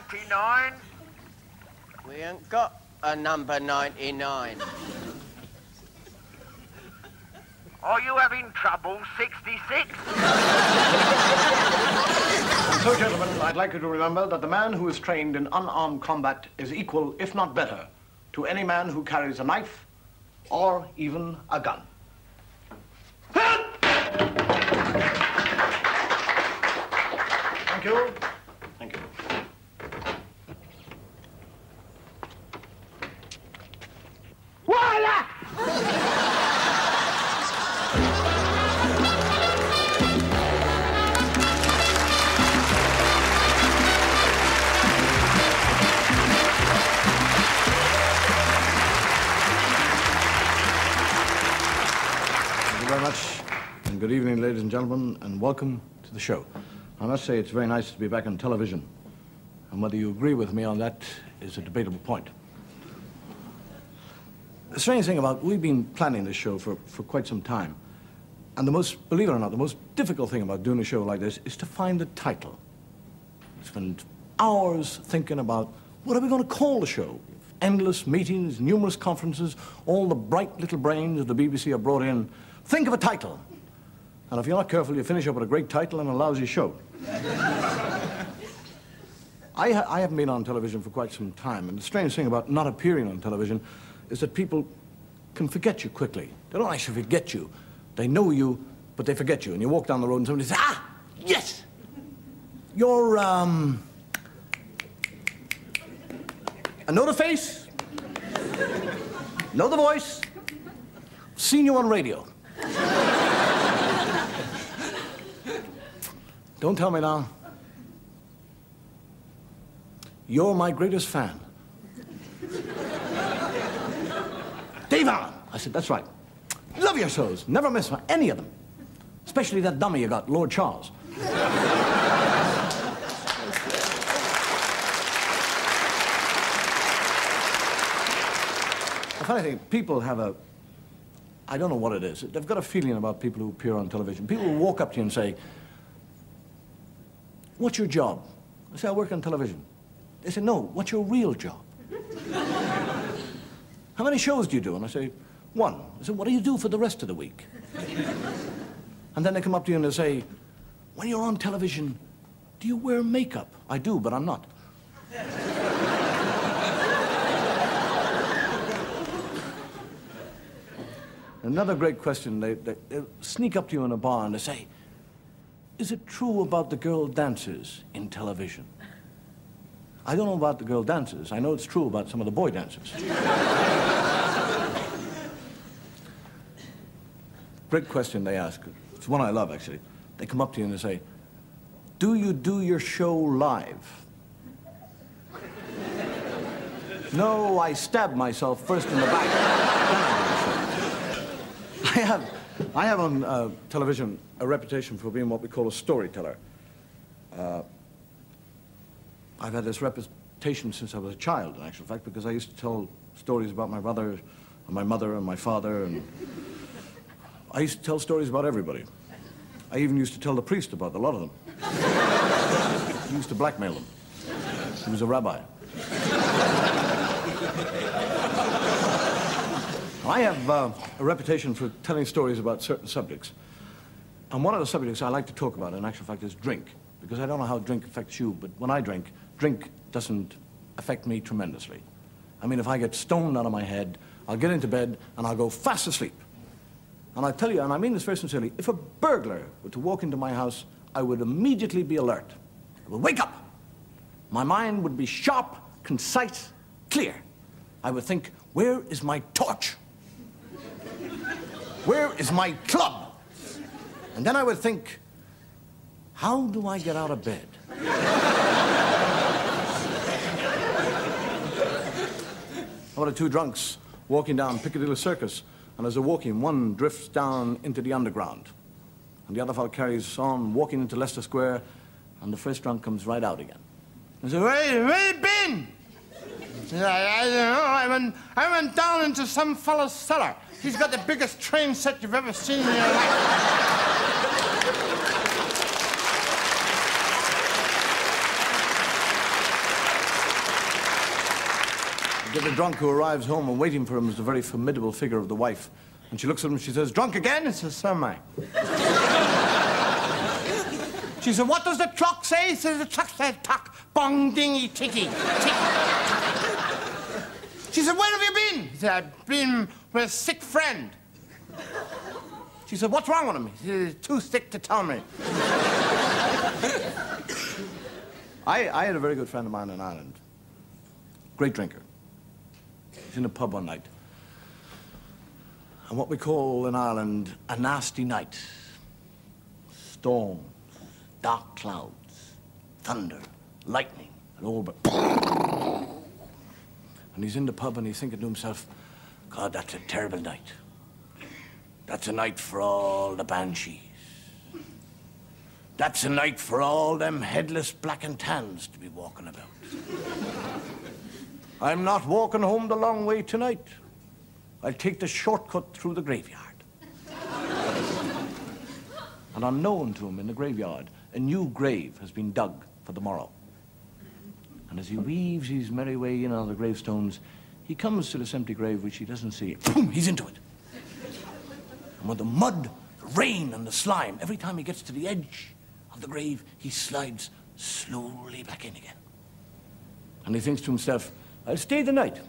99? We ain't got a number 99. Are you having trouble, 66? So, gentlemen, I'd like you to remember that the man who is trained in unarmed combat is equal, if not better, to any man who carries a knife or even a gun. Thank you. Thank you. Voila! Thank you very much, and good evening, ladies and gentlemen, and welcome to the show. I must say it's very nice to be back on television, and whether you agree with me on that is a debatable point. The strange thing about, we've been planning this show for quite some time, and believe it or not, the most difficult thing about doing a show like this is to find the title. Spend hours thinking about, what are we going to call the show? Endless meetings, numerous conferences, all the bright little brains of the BBC are brought in. Think of a title. And if you're not careful, you finish up with a great title and a lousy show. I haven't been on television for quite some time, and the strange thing about not appearing on television is that people can forget you quickly. They don't actually forget you. They know you, but they forget you. And you walk down the road and somebody says, ah, yes! You're, I know the face, know the voice, seen you on radio. Don't tell me now. You're my greatest fan. Dave Allen. I said, that's right. Love your shows. Never miss any of them. Especially that dummy you got, Lord Charles. The funny thing, people have I don't know what it is. They've got a feeling about people who appear on television. People will walk up to you and say, what's your job? I say, I work on television. They say, no, what's your real job? How many shows do you do? And I say, one. I say, what do you do for the rest of the week? And then they come up to you and they say, when you're on television, do you wear makeup? I do, but I'm not. Another great question, they sneak up to you in a bar and they say, is it true about the girl dancers in television? I don't know about the girl dancers. I know it's true about some of the boy dancers. Great question they ask. It's one I love, actually. They come up to you and they say, do you do your show live? No, I stab myself first in the back. I have on television a reputation for being what we call a storyteller. I've had this reputation since I was a child, in actual fact, because I used to tell stories about my brother and my mother and my father, and I used to tell stories about everybody. I even used to tell the priest about a lot of them. He used to blackmail them. He was a rabbi. I have a reputation for telling stories about certain subjects. And one of the subjects I like to talk about, in actual fact, is drink. Because I don't know how drink affects you, but when I drink doesn't affect me tremendously. I mean, if I get stoned out of my head, I'll get into bed and I'll go fast asleep. And I tell you, and I mean this very sincerely, if a burglar were to walk into my house, I would immediately be alert. I would wake up. My mind would be sharp, concise, clear. I would think, where is my torch? Where is my club? And then I would think, how do I get out of bed? How about the two drunks walking down Piccadilly Circus, and as they're walking, one drifts down into the underground, and the other fellow carries on walking into Leicester Square, and the first drunk comes right out again. And says, where you been? I don't know, I went down into some fellow's cellar. He's got the biggest train set you've ever seen in your life. You get the drunk who arrives home, and waiting for him is the very formidable figure of the wife. And she looks at him and she says, "Drunk again?" He says, "Semi." She said, "What does the clock say?" He says, "The clock says tock, bong, dingy, ticky, tick." She said, "Where have you been?" He said, "I've been with a sick friend." She said, "What's wrong with him?" He said, "He's too sick to tell me." I had a very good friend of mine in Ireland. Great drinker. He's in a pub one night. And what we call in Ireland a nasty night. Storms, dark clouds, thunder, lightning, and all but... And he's in the pub and he's thinking to himself, "God, that's a terrible night. That's a night for all the banshees. That's a night for all them headless black and tans to be walking about. I'm not walking home the long way tonight. I'll take the shortcut through the graveyard." And unknown to him in the graveyard, a new grave has been dug for the morrow. And as he weaves his merry way in on the gravestones, he comes to this empty grave which he doesn't see. Boom! He's into it. And with the mud, the rain, and the slime, every time he gets to the edge of the grave, he slides slowly back in again. And he thinks to himself, "I'll stay the night."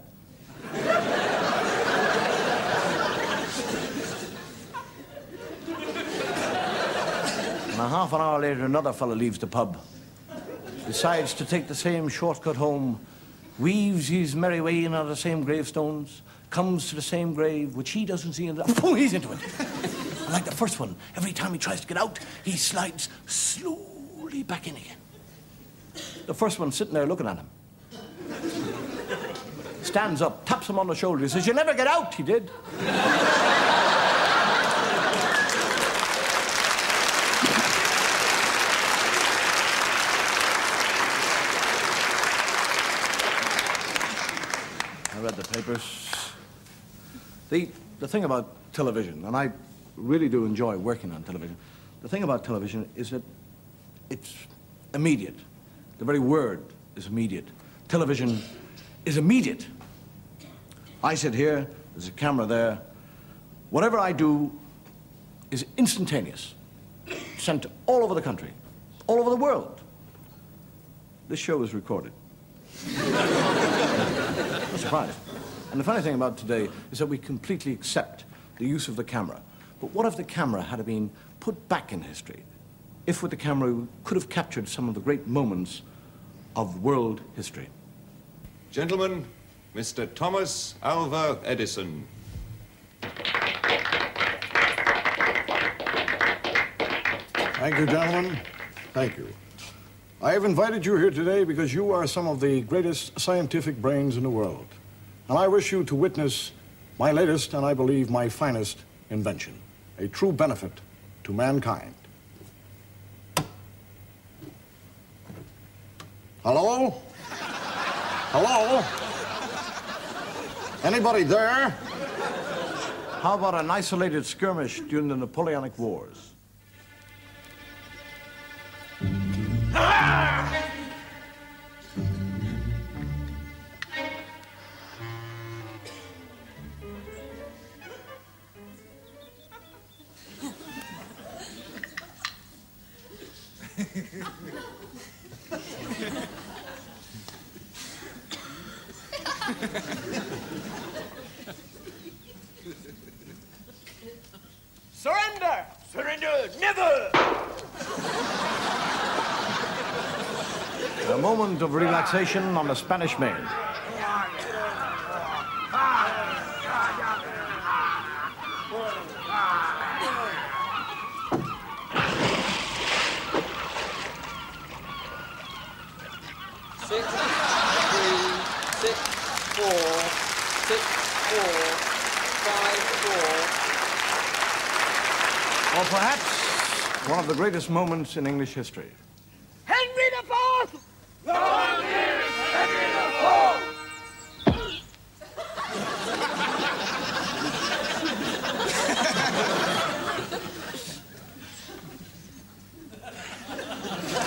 And a half an hour later, another fellow leaves the pub, decides to take the same shortcut home, weaves his merry way in on the same gravestones, comes to the same grave, which he doesn't see, and boom, he's into it. And like the first one, every time he tries to get out, he slides slowly back in again. The first one sitting there looking at him. Stands up, taps him on the shoulder, he says, "You'll never get out," he did. I read the papers. The thing about television, and I really do enjoy working on television, the thing about television is that it's immediate. The very word is immediate. Television is immediate. I sit here, there's a camera there. Whatever I do is instantaneous. Sent all over the country, all over the world. This show is recorded. I'm surprised. And the funny thing about today is that we completely accept the use of the camera. But what if the camera had been put back in history? If with the camera we could have captured some of the great moments of world history. Gentlemen, Mr. Thomas Alva Edison. Thank you, gentlemen. Thank you. I have invited you here today because you are some of the greatest scientific brains in the world. And I wish you to witness my latest and I believe my finest invention, a true benefit to mankind. Hello? Hello? Anybody there? How about an isolated skirmish during the Napoleonic Wars? Surrender! Surrender! Never! A moment of relaxation on the Spanish Main. Six, 3, 6, 4, 6, 4, 5, 4. Or perhaps one of the greatest moments in English history. Henry the Fourth! Long live Henry the Fourth!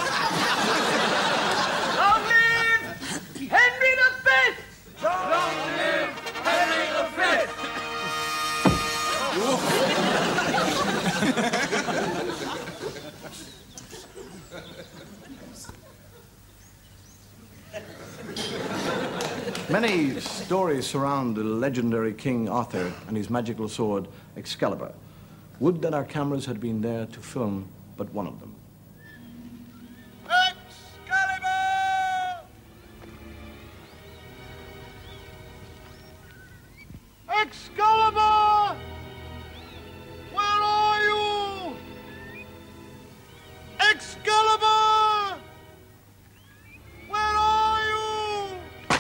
Long live Henry the Fifth! Long Stories surround the legendary King Arthur and his magical sword, Excalibur. Would that our cameras had been there to film but one of them. Excalibur! Excalibur! Where are you? Excalibur! Where are you?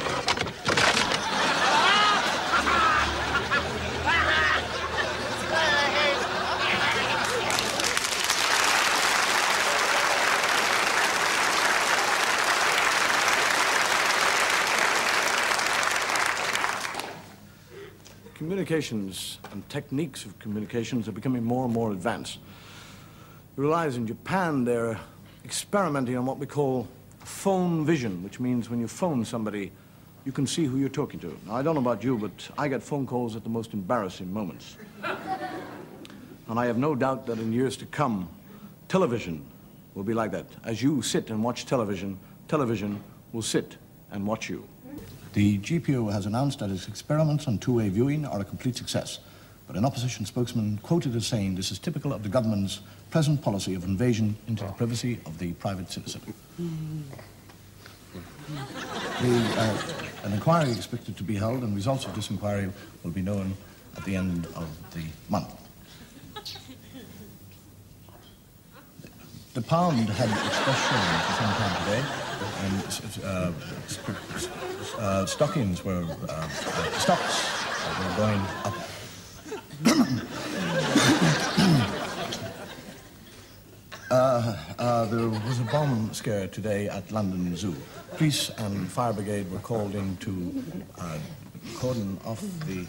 Communications and techniques of communications are becoming more and more advanced. You realize in Japan they're experimenting on what we call phone vision, which means when you phone somebody, you can see who you're talking to. Now, I don't know about you, but I get phone calls at the most embarrassing moments. And I have no doubt that in years to come, television will be like that. As you sit and watch television, television will sit and watch you. The GPO has announced that its experiments on two-way viewing are a complete success, but an opposition spokesman quoted as saying this is typical of the government's present policy of invasion into the privacy of the private citizen. An inquiry is expected to be held, and results of this inquiry will be known at the end of the month. The pound had expressed showing for some time today, and stockings were, stocks were going up. There was a bomb scare today at London Zoo. Police and fire brigade were called in to cordon off the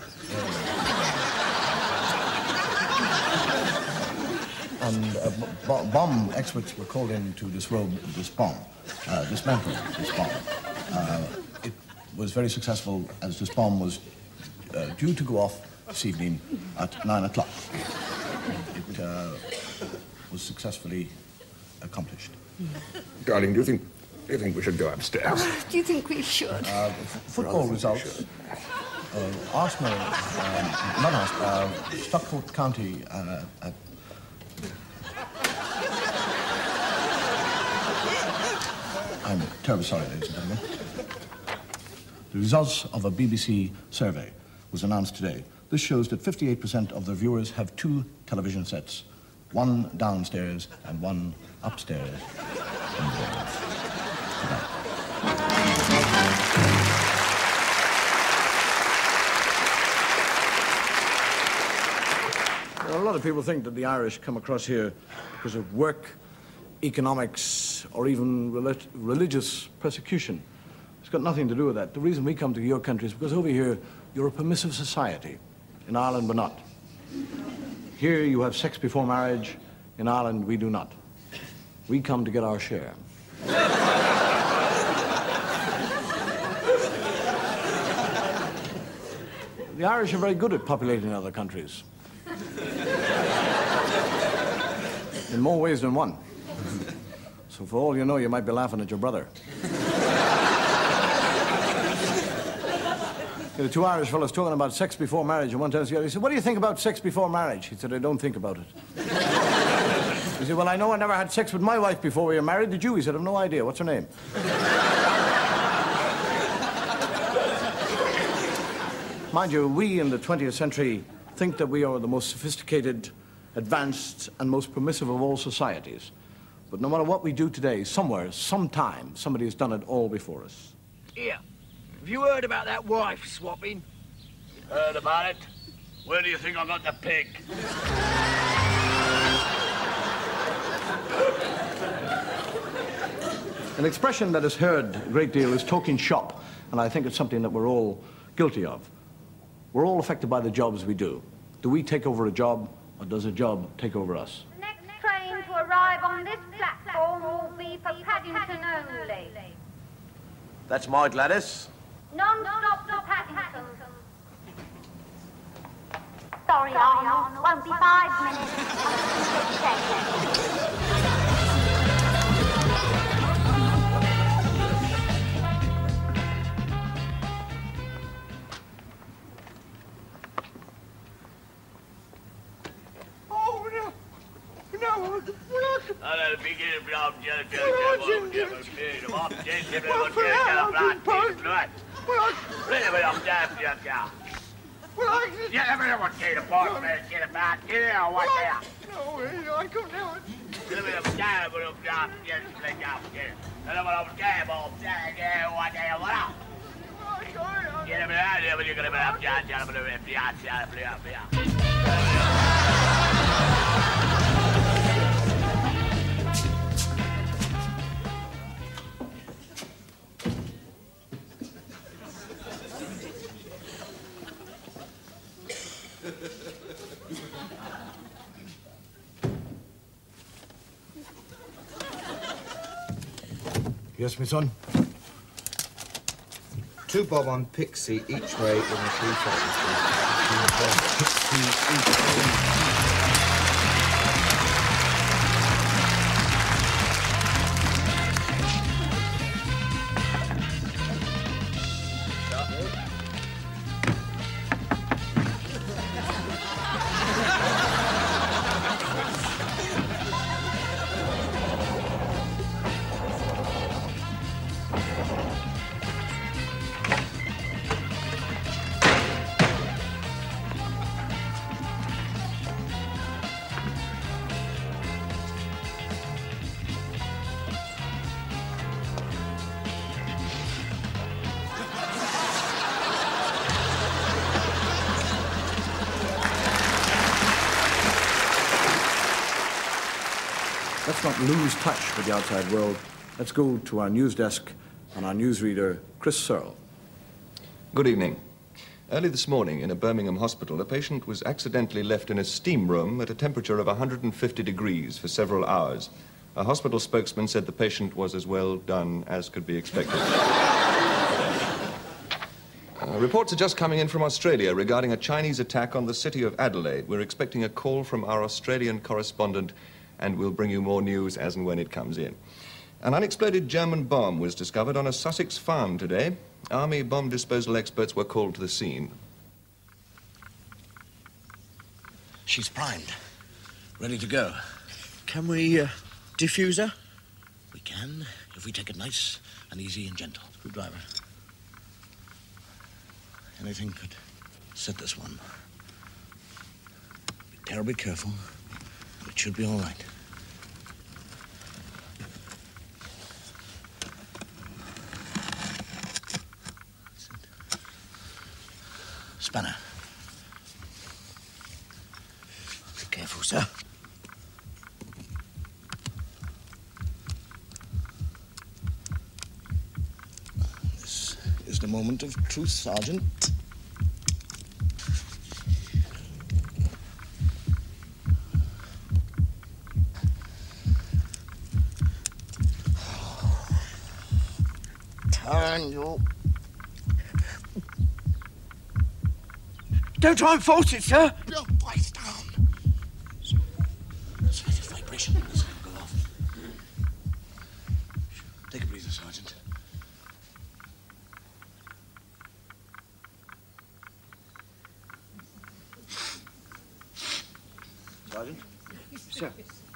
area. And bomb experts were called in to disrobe this bomb, dismantle this bomb. It was very successful, as this bomb was due to go off this evening at 9 o'clock. It was successfully accomplished. Darling, do you think we should go upstairs? Do you think we should? Football results. Arsenal, not Arsenal, Stockport County I'm terribly sorry, ladies and gentlemen. The results of a BBC survey was announced today. This shows that 58% of the viewers have two television sets, one downstairs and one upstairs. A lot of people think that the Irish come across here because of work, economics, or even religious persecution. It's got nothing to do with that. The reason we come to your country is because over here, you're a permissive society. In Ireland, we're not. Here, you have sex before marriage. In Ireland, we do not. We come to get our share. The Irish are very good at populating other countries. In more ways than one. So for all you know, you might be laughing at your brother. The two Irish fellows talking about sex before marriage, and one tells the other, he said, "What do you think about sex before marriage?" He said, "I don't think about it." He said, "Well, I know I never had sex with my wife before we were married. Did you?" He said, "I've no idea. What's her name?" Mind you, we in the 20th century think that we are the most sophisticated, advanced, and most permissive of all societies. But no matter what we do today, somewhere, sometime, somebody has done it all before us. Here, have you heard about that wife swapping? Heard about it? Where do you think I got the pig? An expression that is heard a great deal is talking shop, and I think it's something that we're all guilty of. We're all affected by the jobs we do. Do we take over a job, or does a job take over us? The next train to arrive on this platform will be for Paddington only. That's my Gladys. Non-stop to Paddington. Sorry, Arnold. Won't be 5 minutes. Yes, my son? 2 bob on Pixie each way in the 3 Pixie each way. Let's not lose touch with the outside world. Let's go to our news desk and our newsreader, Chris Searle. Good evening. Early this morning in a Birmingham hospital, a patient was accidentally left in a steam room at a temperature of 150 degrees for several hours. A hospital spokesman said the patient was as well done as could be expected. Reports are just coming in from Australia regarding a Chinese attack on the city of Adelaide. We're expecting a call from our Australian correspondent, and we'll bring you more news as and when it comes in. An unexploded German bomb was discovered on a Sussex farm today. Army bomb disposal experts were called to the scene. She's primed. Ready to go. Can we defuse her? We can, if we take it nice and easy and gentle. Screwdriver. Anything could set this one. Be terribly careful. It should be all right. Spanner. Be careful, sir. This is the moment of truth, Sergeant. Turn you. Don't try and force it, sir. Voice down. Slightest vibration. This will go off. Take a breather, Sergeant. Sergeant? Sir.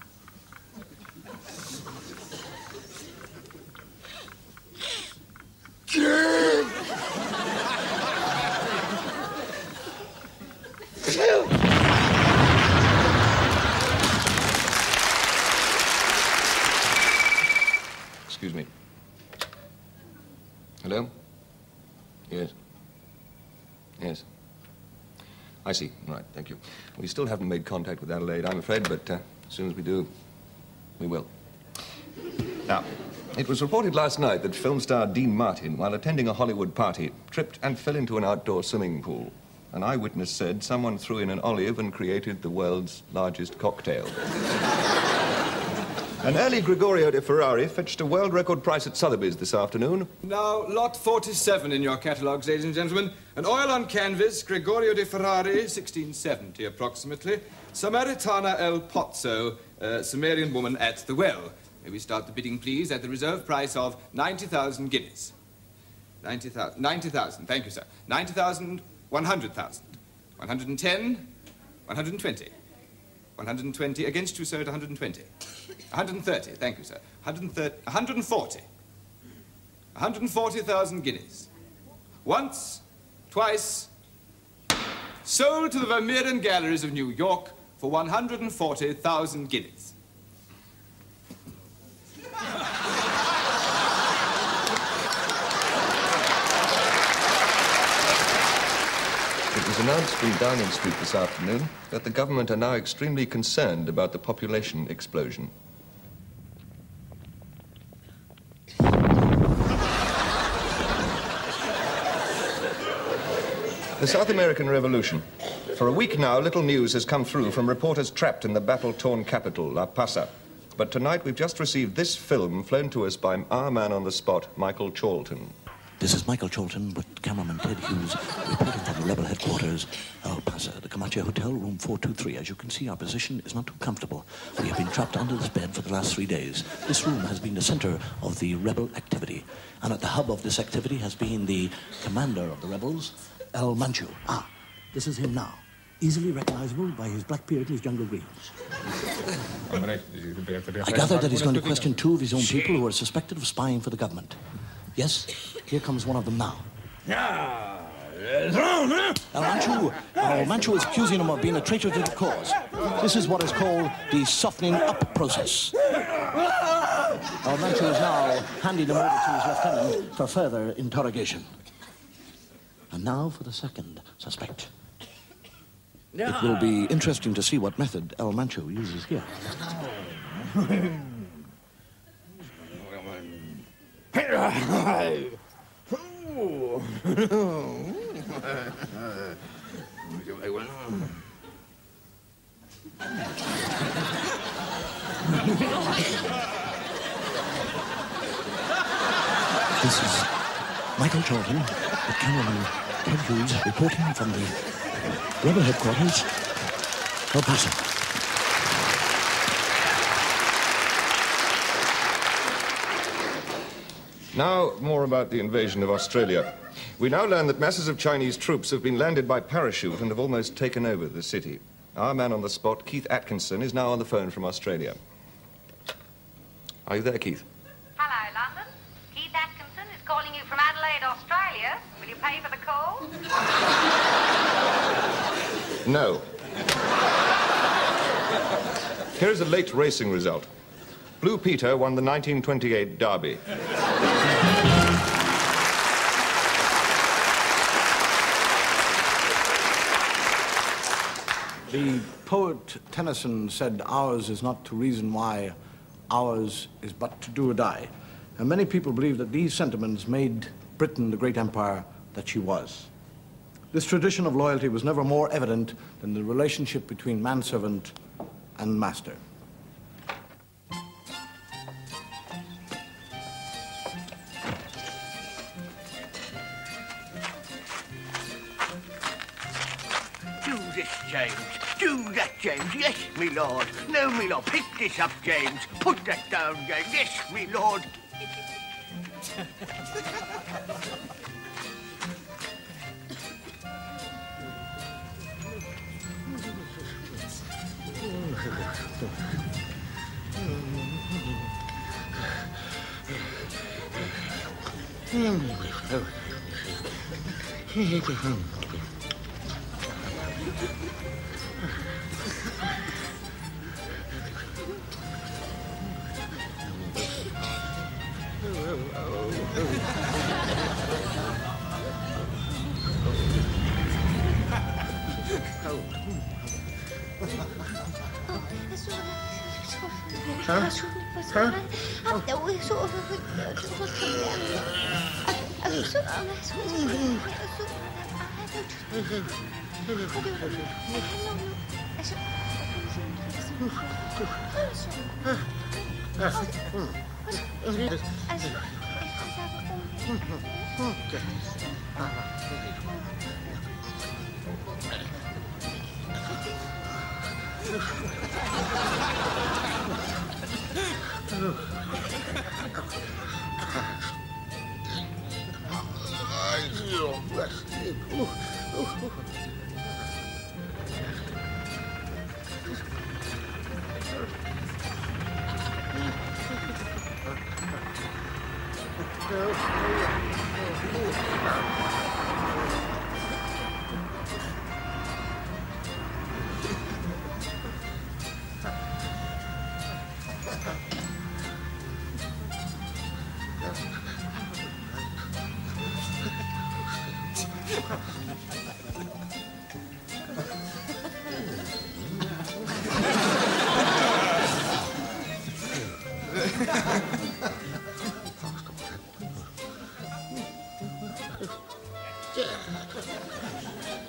Excuse me. Hello? Yes. Yes. I see. Right, thank you. We still haven't made contact with Adelaide, I'm afraid, but as soon as we do, we will. Now, it was reported last night that film star Dean Martin, while attending a Hollywood party, tripped and fell into an outdoor swimming pool. An eyewitness said someone threw in an olive and created the world's largest cocktail. An early Gregorio de Ferrari fetched a world record price at Sotheby's this afternoon. Now, lot 47 in your catalogues, ladies and gentlemen. An oil on canvas, Gregorio de Ferrari, 1670 approximately. Samaritana El Pozzo, Sumerian woman at the well. May we start the bidding, please, at the reserve price of 90,000 guineas. 90,000, thank you, sir. 90,000, 100,000. 110, 120. 120 against you, sir, at 120. 130, thank you, sir. 140. 140,000 guineas. Once, twice, sold to the Vermeeren Galleries of New York for 140,000 guineas. It was announced from Downing Street this afternoon that the government are now extremely concerned about the population explosion. The South American Revolution. For a week now, little news has come through from reporters trapped in the battle-torn capital, La Paz. But tonight, we've just received this film flown to us by our man on the spot, Michael Chalton. This is Michael Chalton with cameraman Ted Hughes reporting from the rebel headquarters, El Paso, the Camacho Hotel, room 423. As you can see, our position is not too comfortable. We have been trapped under this bed for the last 3 days. This room has been the center of the rebel activity. And at the hub of this activity has been the commander of the rebels, El Manchu. Ah, this is him now. Easily recognizable by his black beard and his jungle greens. I gather that he's going to question 2 of his own people who are suspected of spying for the government. Yes, here comes one of them now. El Manchu is accusing him of being a traitor to the cause. This is what is called the softening up process. El Manchu is now handing him over to his lieutenant for further interrogation. And now for the second suspect. It will be interesting to see what method El Manchu uses here. This is Michael Jordan, the cameraman Ted Hughes, reporting from the rebel headquarters, El Paso. Now, more about the invasion of Australia. We now learn that masses of Chinese troops have been landed by parachute and have almost taken over the city. Our man on the spot, Keith Atkinson, is now on the phone from Australia. Are you there, Keith? Hello, London. Keith Atkinson is calling you from Adelaide, Australia. Will you pay for the call? No. Here's a late racing result. Blue Peter won the 1928 Derby. The poet Tennyson said, "Ours is not to reason why, ours is but to do or die." And many people believe that these sentiments made Britain the great empire that she was. This tradition of loyalty was never more evident than the relationship between manservant and master. Do this, James. Do that, James. Yes, me lord. No, me lord. Pick this up, James. Put that down, James. Yes, me lord.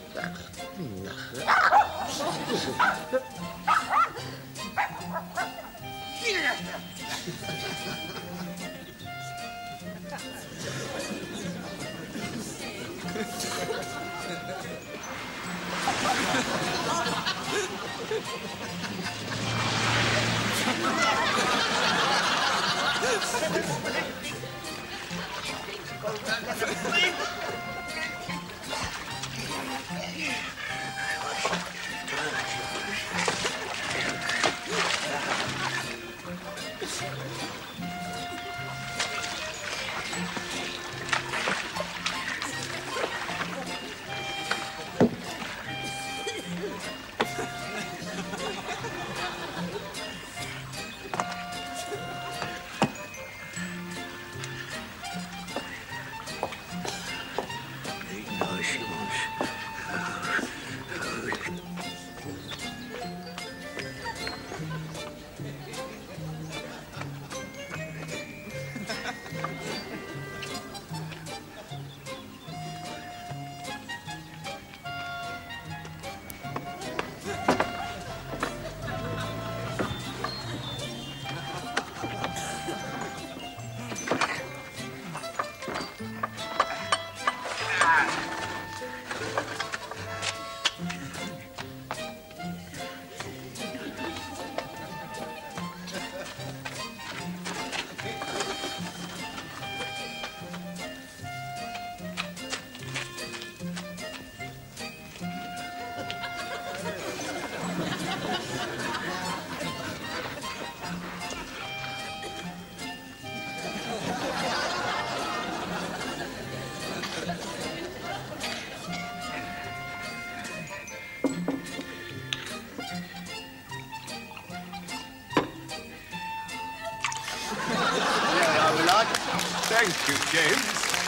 Thank you, James.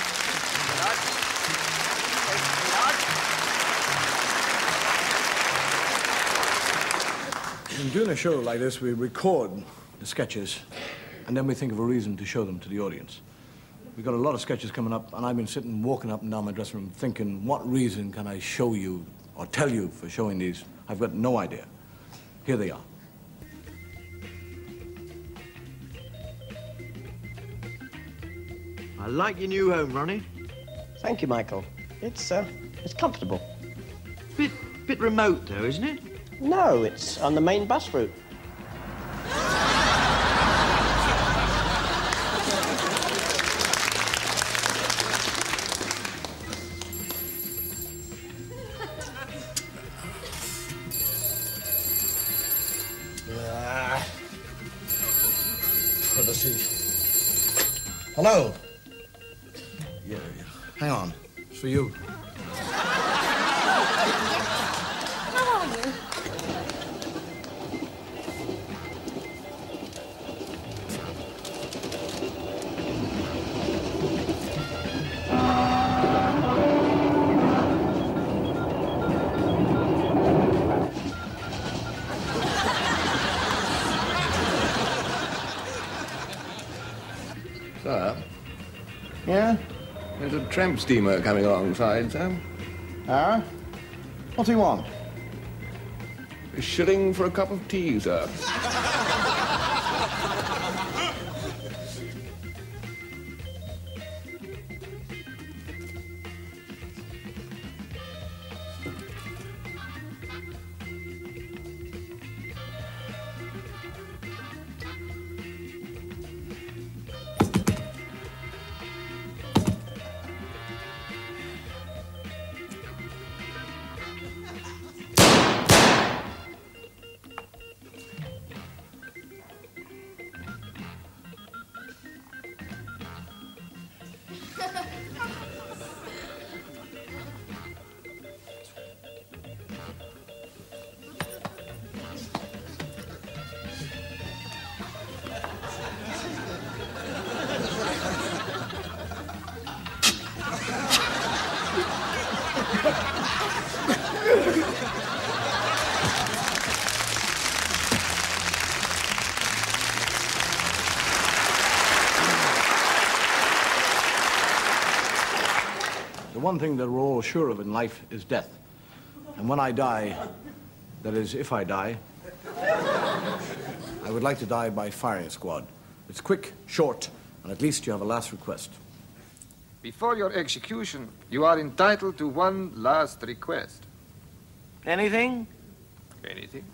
In doing a show like this, we record the sketches, and then we think of a reason to show them to the audience. We've got a lot of sketches coming up, and I've been sitting, walking up and down my dressing room, thinking, what reason can I show you or tell you for showing these? I've got no idea. Here they are. I like your new home, Ronnie. Thank you, Michael. It's comfortable. Bit remote, though, isn't it? No, it's on the main bus route. For the seat. Hello. Yeah. Hang on. It's for you. How are you? Sir? Yeah? There's a tramp steamer coming alongside, sir. Ah? What's he want? A shilling for a cup of tea, sir. The one thing that we're all sure of in life is death. And when I die, that is, if I die, I would like to die by firing squad. It's quick, short, and at least you have a last request. Before your execution, you are entitled to one last request. Anything? Anything?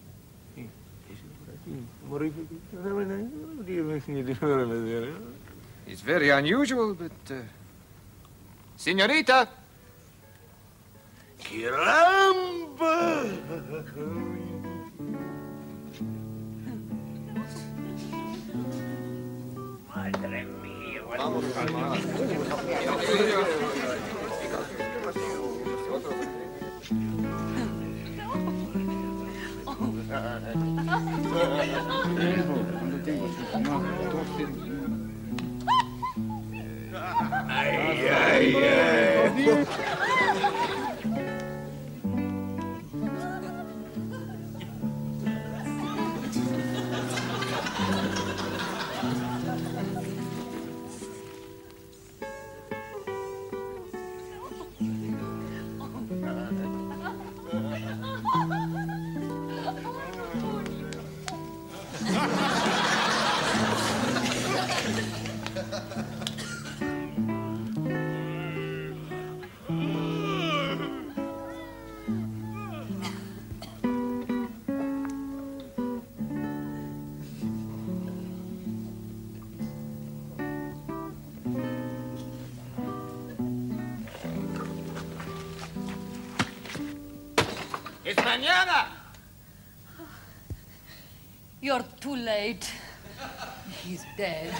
It's very unusual, but... Señorita! Caramba! Madre mía. Ay, ay, ay. It's mañana! You're too late. He's dead.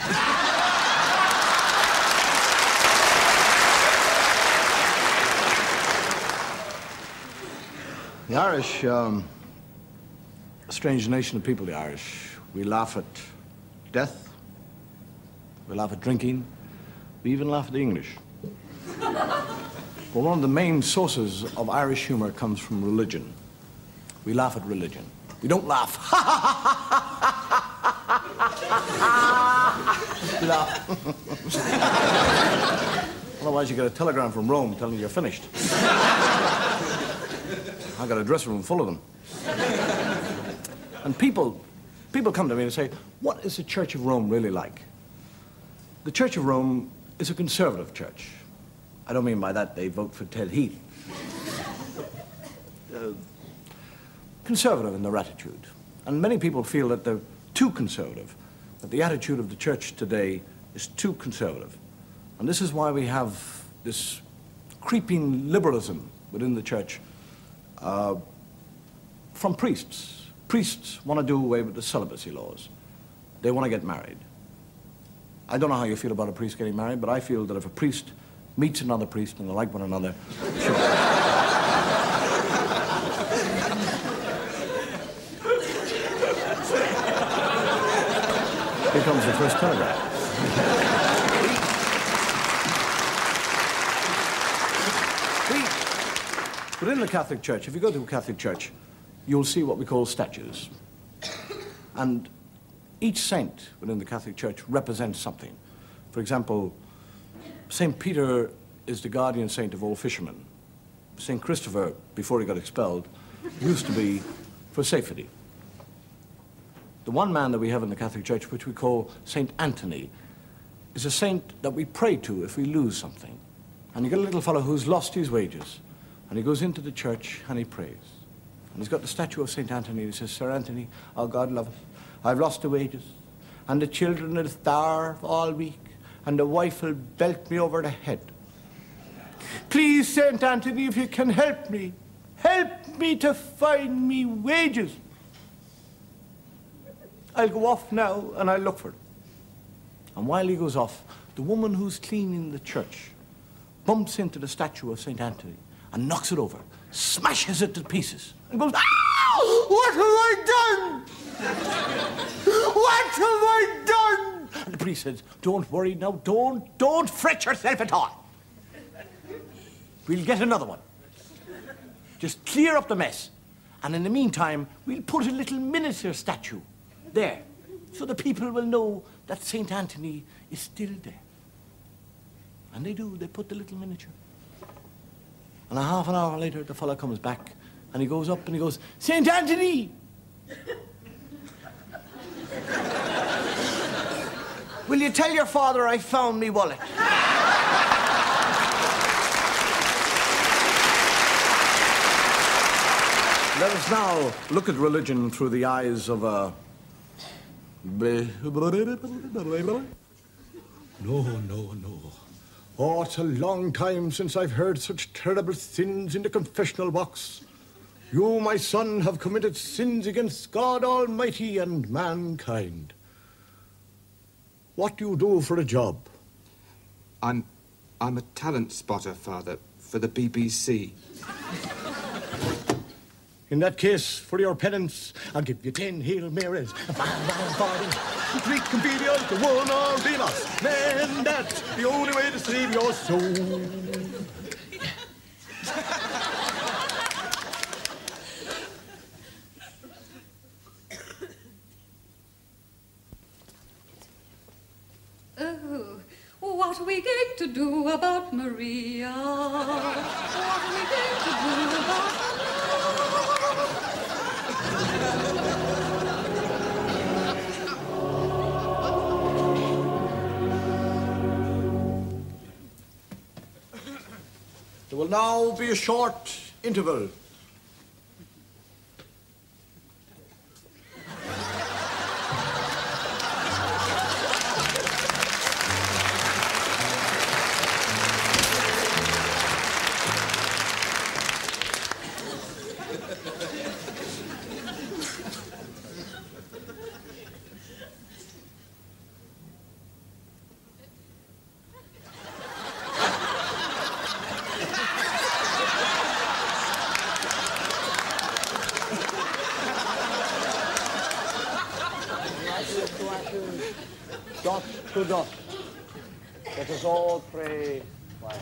The Irish, a strange nation of people, the Irish. We laugh at death. We laugh at drinking. We even laugh at the English. But one of the main sources of Irish humor comes from religion. We laugh at religion. We don't laugh. We laugh. Otherwise, you get a telegram from Rome telling you you're finished. I got a dressing room full of them. And people come to me and say, what is the Church of Rome really like? The Church of Rome is a conservative church. I don't mean by that they vote for Ted Heath. Conservative in their attitude. And many people feel that they're too conservative, that the attitude of the church today is too conservative. And this is why we have this creeping liberalism within the church from priests. Priests want to do away with the celibacy laws. They want to get married. I don't know how you feel about a priest getting married, but I feel that if a priest meets another priest and they like one another, Here comes the first telegram. Within the Catholic Church, if you go to a Catholic church, you'll see what we call statues. And each saint within the Catholic Church represents something. For example, St. Peter is the guardian saint of all fishermen. St. Christopher, before he got expelled, used to be for safety. The one man that we have in the Catholic Church, which we call St. Anthony, is a saint that we pray to if we lose something. And you get a little fellow who's lost his wages, and he goes into the church and he prays. And he's got the statue of St. Anthony, and he says, Sir Anthony, oh God love us, I've lost the wages, and the children will starve all week, and the wife will belt me over the head. Please, St. Anthony, if you can help me to find me wages. I'll go off now and I'll look for them. And while he goes off, the woman who's cleaning the church bumps into the statue of St. Anthony and knocks it over, smashes it to pieces, and goes, "Ah! What have I done? What have I done?" And the priest says, "Don't worry now, don't fret yourself at all. We'll get another one. Just clear up the mess. And in the meantime, we'll put a little miniature statue there, so the people will know that St. Anthony is still there." And they do, they put the little miniature. And a half an hour later, the fellow comes back, and he goes up and he goes, St. Anthony! Will you tell your father I found me wallet? Let us now look at religion through the eyes of a... No. Oh, it's a long time since I've heard such terrible sins in the confessional box. You, my son, have committed sins against God Almighty and mankind. What do you do for a job? I'm a talent spotter, Father, for the BBC. In that case, for your penance, I'll give you 10 Hail Marys, a 5 3 convenience to one or Venus. Then that's the only way to save your soul. Oh, what are we going to do about Maria? What are we going to do about There will now be a short interval. Dot to dot. Let us all pray quietly.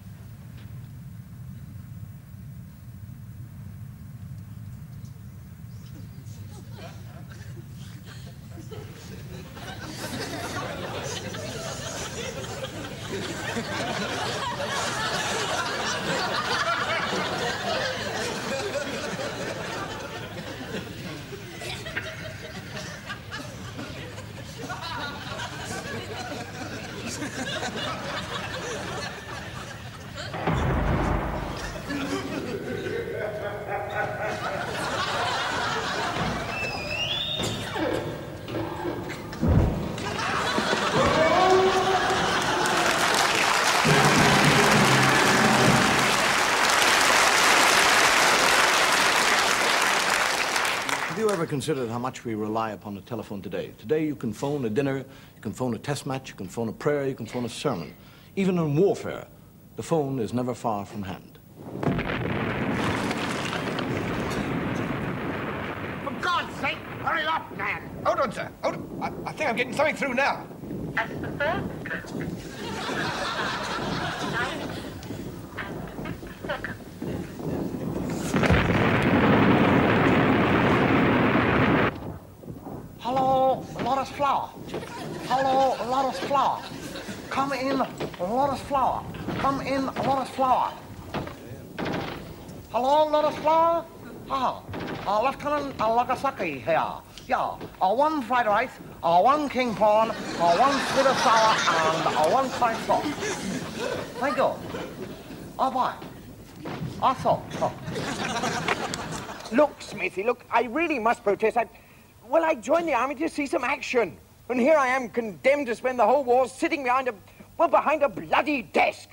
Considered how much we rely upon the telephone today. Today you can phone a dinner, you can phone a test match, you can phone a prayer, you can phone a sermon. Even in warfare, the phone is never far from hand. For God's sake, hurry up, man! Hold on, sir. Hold on. I think I'm getting something through now. As the first stroke. 9 and 50 seconds. Hello, Lotus Flower. Hello, Lotus Flower. Come in, Lotus Flower. Come in, Lotus Flower. Hello, Lotus Flower. Lieutenant Nagasaki here. Yeah, one fried rice, one king prawn, one sweet and sour, and one fried sauce. Thank you. Bye. Look, Smithy, look, I really must protest. Well, I joined the army to see some action. And here I am condemned to spend the whole war sitting behind a bloody desk.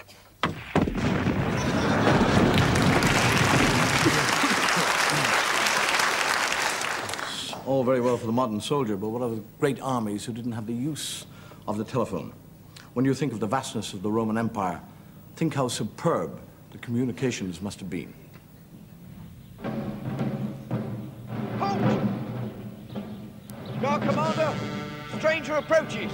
All very well for the modern soldier, but what of the great armies who didn't have the use of the telephone? When you think of the vastness of the Roman Empire, think how superb the communications must have been. Halt! Guard Commander, stranger approaches.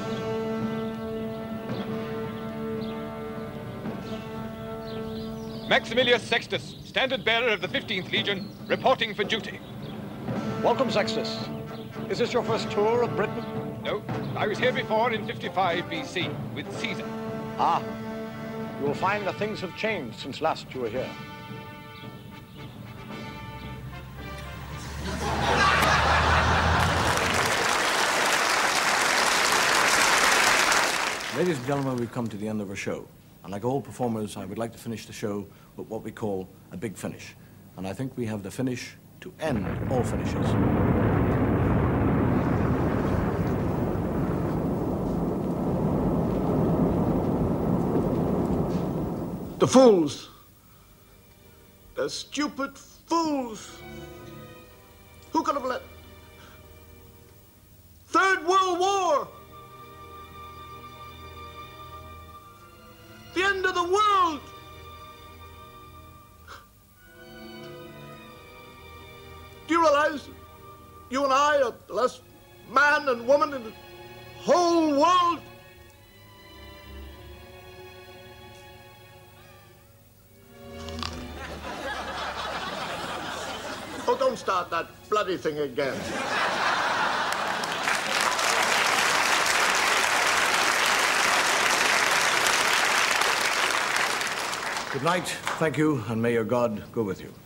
Maximilius Sextus, standard bearer of the 15th Legion, reporting for duty. Welcome, Sextus. Is this your first tour of Britain? No, I was here before in 55 BC with Caesar. Ah. you will find that things have changed since last you were here. Ladies and gentlemen, we've come to the end of our show. And like all performers, I would like to finish the show with what we call a big finish. And I think we have the finish to end all finishes. The fools! The stupid fools! Who could have let... Third World War! The end of the world! Do you realize you and I are the last man and woman in the whole world? Oh, don't start that bloody thing again. Good night, thank you, and may your God go with you.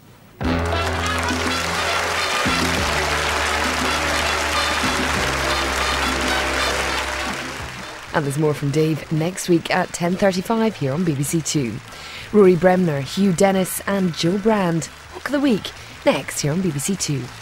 And there's more from Dave next week at 10:35 here on BBC Two. Rory Bremner, Hugh Dennis and Joe Brand. Hook of the Week next here on BBC Two.